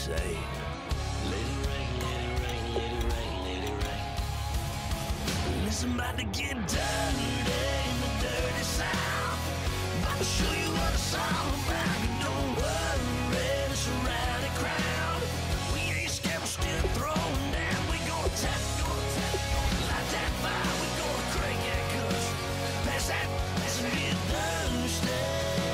say, let it rain, let it rain, let it rain, let it rain. Listen, about to get dirty in the dirty South. About to show you what it's all about. You don't worry, it's a rowdy crowd. We ain't scared, we're still throwing down. We gonna tap, light that fire. We gonna crank that country. Pass that, let's get Thursday.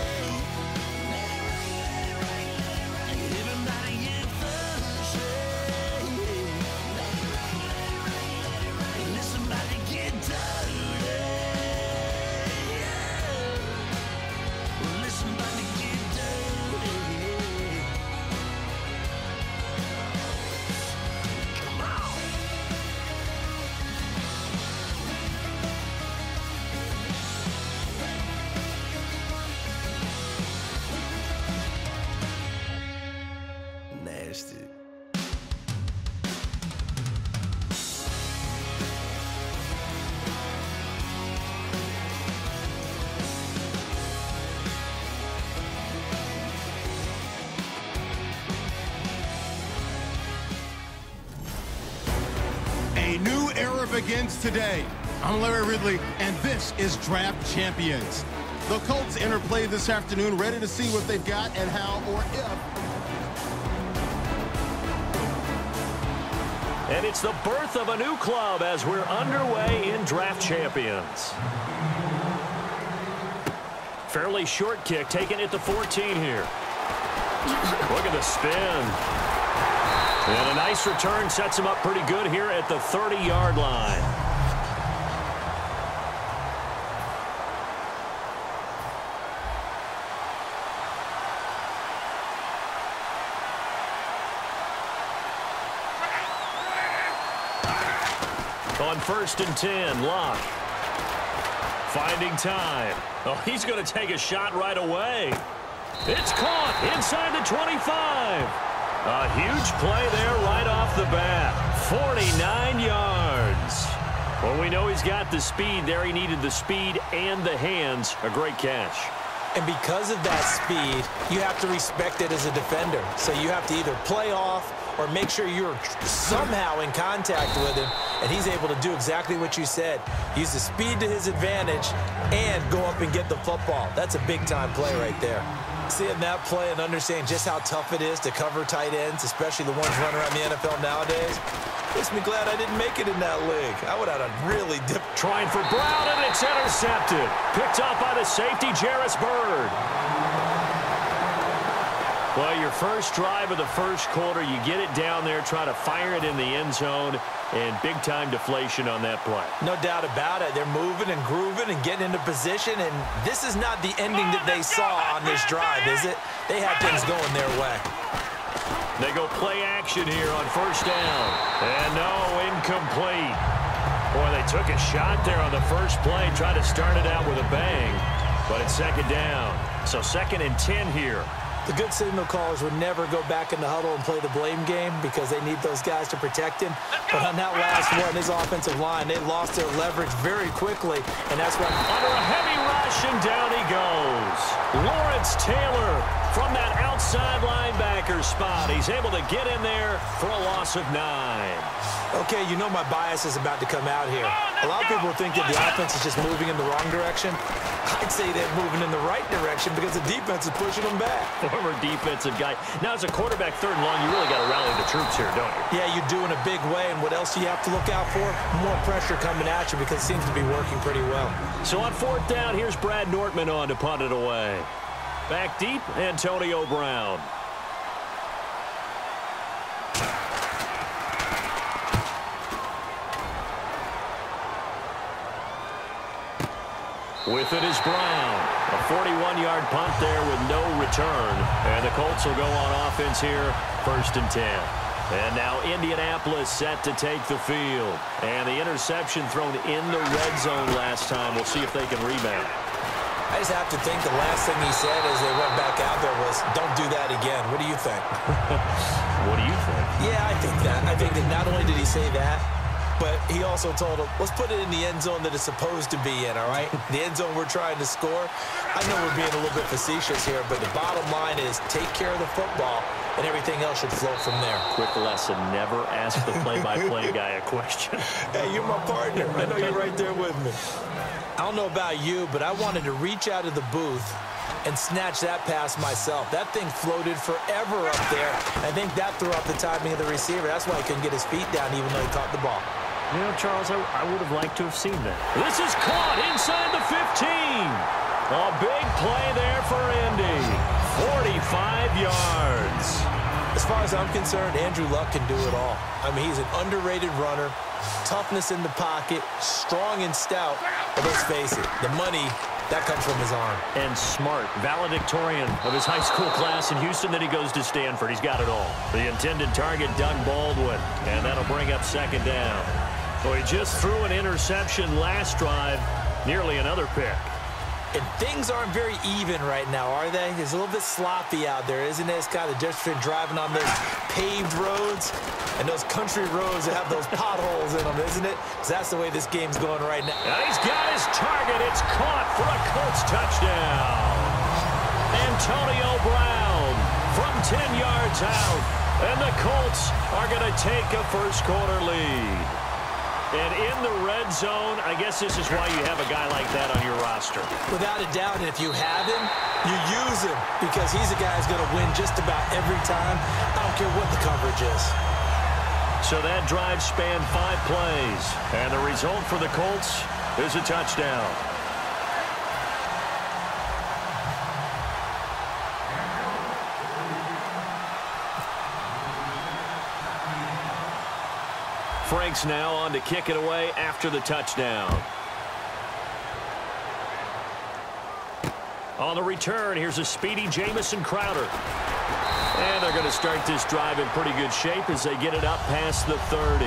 Nasty. A new era begins today. I'm Larry Ridley, and this is Draft Champions. The Colts interplay this afternoon, ready to see what they've got and how or if. And it's the birth of a new club as we're underway in Draft Champions. Fairly short kick, taking it to 14 here. Look at the spin. And a nice return sets him up pretty good here at the 30-yard line. On 1st and 10, Locke. Finding time. Oh, he's going to take a shot right away. It's caught inside the 25. A huge play there right off the bat. 49 yards. Well, we know he's got the speed there. He needed the speed and the hands. A great catch. And because of that speed, you have to respect it as a defender. So you have to either play off or make sure you're somehow in contact with him, and he's able to do exactly what you said. Use the speed to his advantage and go up and get the football. That's a big-time play right there. Seeing that play and understanding just how tough it is to cover tight ends, especially the ones running around the NFL nowadays, makes me glad I didn't make it in that league. I would have had a really dip. Trying for Brown, and it's intercepted. Picked up by the safety, Jarvis Byrd. Well, your first drive of the first quarter, you get it down there, try to fire it in the end zone, and big-time deflation on that play. No doubt about it. They're moving and grooving and getting into position, and this is not the ending that they saw on this drive, is it? They had things going their way. They go play action here on 1st down. And no, incomplete. Boy, they took a shot there on the first play, tried to start it out with a bang, but it's 2nd down. So 2nd and 10 here. The good signal callers would never go back in the huddle and play the blame game because they need those guys to protect him. But on that last one, his offensive line, they lost their leverage very quickly, and that's why. Under a heavy rush, and down he goes. Lawrence Taylor from that outside linebacker spot. He's able to get in there for a loss of 9. Okay, you know my bias is about to come out here. A lot of people think that the offense is just moving in the wrong direction. I'd say they're moving in the right direction because the defense is pushing them back. Former defensive guy. Now, as a quarterback 3rd and long, you really got to rally the troops here, don't you? Yeah, you do in a big way. And what else do you have to look out for? More pressure coming at you because it seems to be working pretty well. So on 4th down, here's Brad Nortman on to punt it away. Back deep, Antonio Brown. With it is Brown. A 41-yard punt there with no return. And the Colts will go on offense here, 1st and 10. And now Indianapolis set to take the field. And the interception thrown in the red zone last time. We'll see if they can rebound. I just have to think the last thing he said as they went back out there was, don't do that again. What do you think? What do you think? Yeah, I think that. I think that not only did he say that, but he also told him, let's put it in the end zone that it's supposed to be in, all right? The end zone we're trying to score. I know we're being a little bit facetious here, but the bottom line is take care of the football and everything else should flow from there. Quick lesson, never ask the play-by-play guy a question. Hey, you're my partner. I know you're right there with me. I don't know about you, but I wanted to reach out of the booth and snatch that pass myself. That thing floated forever up there. I think that threw off the timing of the receiver. That's why he couldn't get his feet down even though he caught the ball. You know, Charles, I would have liked to have seen that. This is caught inside the 15. A big play there for Indy. 45 yards. As far as I'm concerned, Andrew Luck can do it all. I mean, he's an underrated runner, toughness in the pocket, strong and stout. But let's face it, the money, that comes from his arm. And smart, valedictorian of his high school class in Houston. Then he goes to Stanford. He's got it all. The intended target, Doug Baldwin. And that'll bring up second down. So he just threw an interception last drive, nearly another pick. And things aren't very even right now, are they? It's a little bit sloppy out there, isn't it? It's kind of just been driving on those paved roads and those country roads that have those potholes in them, isn't it? Because that's the way this game's going right now. And he's got his target. It's caught for a Colts touchdown. Antonio Brown from 10 yards out. And the Colts are going to take a first-quarter lead. And in the red zone, I guess this is why you have a guy like that on your roster. Without a doubt, and if you have him, you use him because he's a guy who's going to win just about every time. I don't care what the coverage is. So that drive spanned 5 plays. And the result for the Colts is a touchdown. Franks now on to kick it away after the touchdown. On the return, here's a speedy Jamison Crowder. And they're going to start this drive in pretty good shape as they get it up past the 30.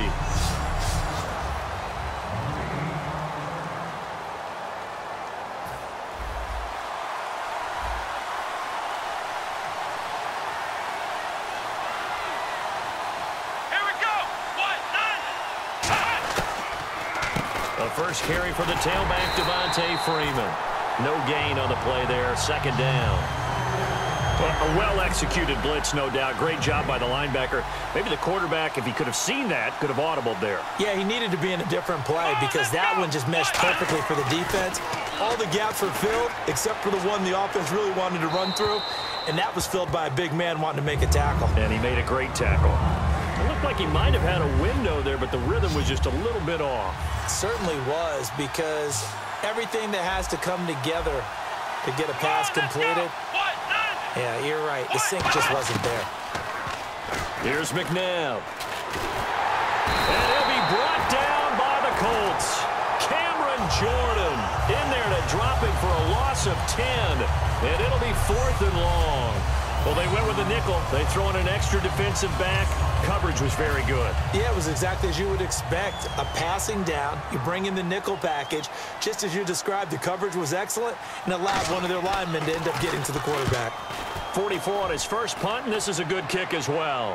First carry for the tailback, Devontae Freeman. No gain on the play there, second down. A well-executed blitz, no doubt. Great job by the linebacker. Maybe the quarterback, if he could have seen that, could have audibled there. Yeah, he needed to be in a different play because that one just meshed perfectly for the defense. All the gaps were filled except for the one the offense really wanted to run through, and that was filled by a big man wanting to make a tackle. And he made a great tackle. It looked like he might have had a window there, but the rhythm was just a little bit off. It certainly was because everything that has to come together to get a pass completed. Yeah, you're right. The sync just wasn't there. Here's McNabb. And he'll be brought down by the Colts. Cameron Jordan in there to drop him for a loss of 10. And it'll be 4th and long. Well, they went with a nickel. They throw in an extra defensive back. Coverage was very good. Yeah, it was exactly as you would expect. A passing down. You bring in the nickel package. Just as you described, the coverage was excellent and allowed one of their linemen to end up getting to the quarterback. 44 on his first punt, and this is a good kick as well.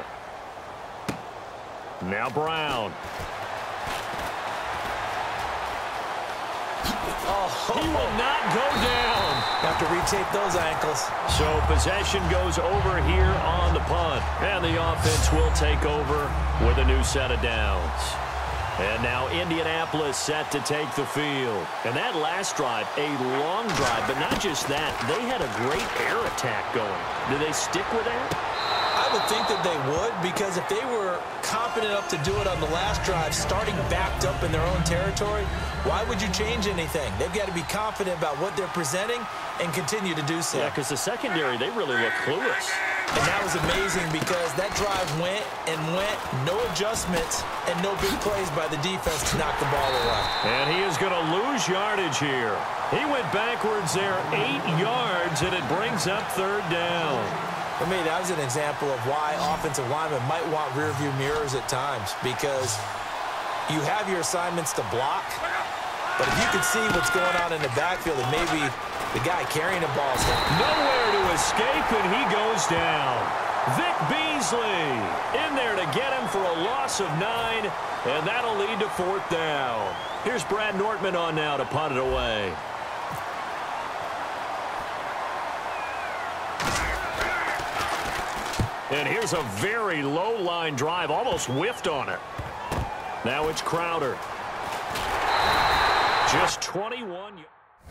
Now Brown. He will not go down. Have to retape those ankles. So possession goes over here on the punt. And the offense will take over with a new set of downs. And now Indianapolis set to take the field. And that last drive, a long drive, but not just that. They had a great air attack going. Do they stick with that? I would think that they would, because if they were confident enough to do it on the last drive, starting backed up in their own territory, why would you change anything? They've got to be confident about what they're presenting and continue to do so. Yeah, because the secondary, they really look clueless. And that was amazing because that drive went and went, no adjustments, and no big plays by the defense to knock the ball away. And he is going to lose yardage here. He went backwards there 8 yards, and it brings up 3rd down. For me, that was an example of why offensive linemen might want rearview mirrors at times, because you have your assignments to block, but if you can see what's going on in the backfield and maybe the guy carrying the ball is nowhere to escape, and he goes down. Vic Beasley in there to get him for a loss of 9, and that'll lead to 4th down. Here's Brad Nortman on now to punt it away. And here's a very low line drive, almost whiffed on it. Now it's Crowder. Just 21.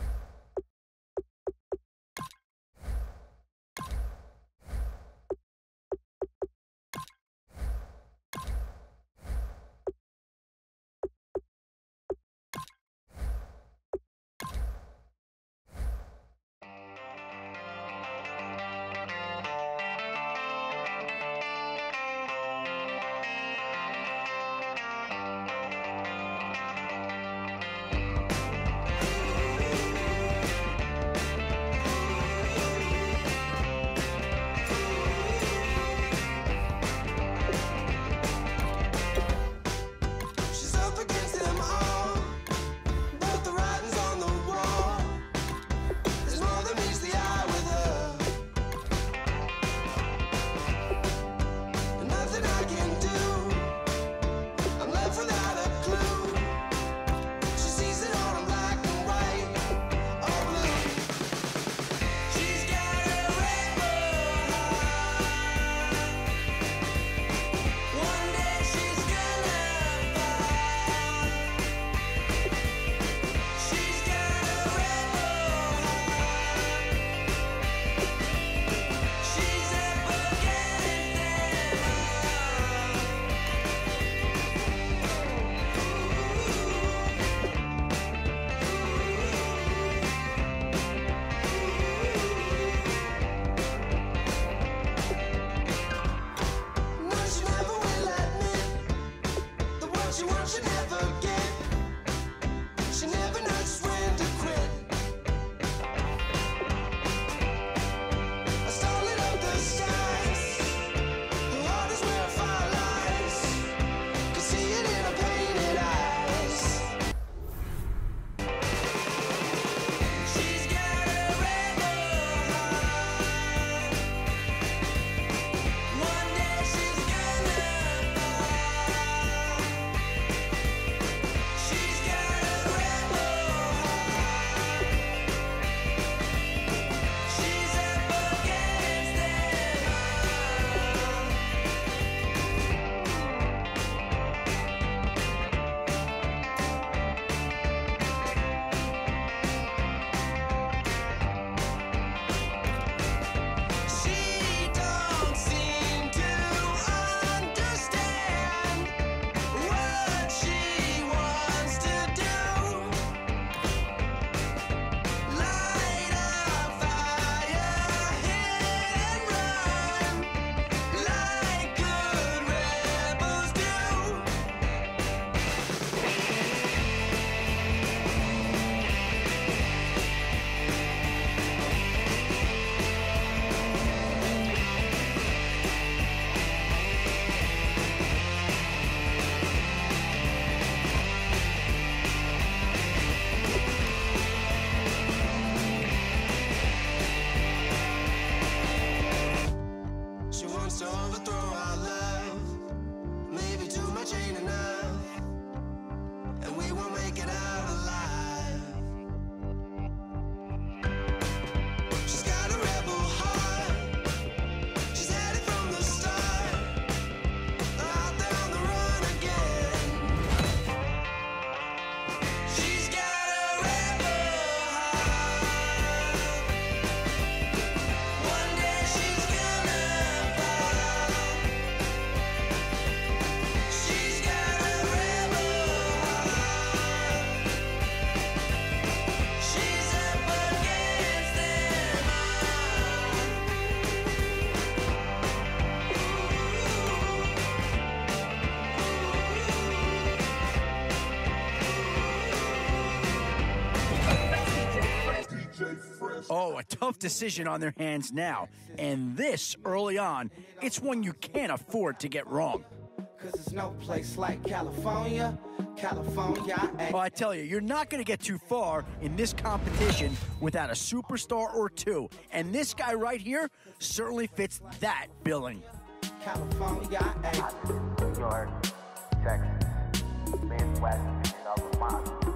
Oh, a tough decision on their hands now. And this early on, it's one you can't afford to get wrong. 'Cause there's no place like California, California. Well, I tell you, you're not going to get too far in this competition without a superstar or two. And this guy right here certainly fits that billing. California, New York, Texas, Midwest, and Vermont.